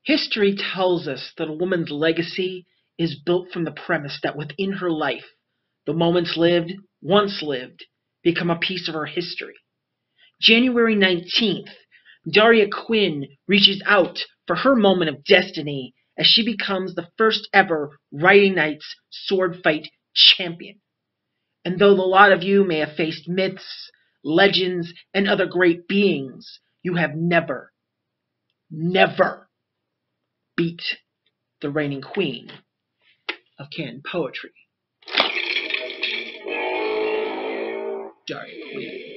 History tells us that a woman's legacy is built from the premise that within her life, the moments lived, once lived, become a piece of her history. January 19th, Daria Quinn reaches out for her moment of destiny as she becomes the first ever Riding Knights sword fight champion. And though a lot of you may have faced myths, legends, and other great beings, you have never, never beat the reigning queen of Canton poetry, Daria Quinn.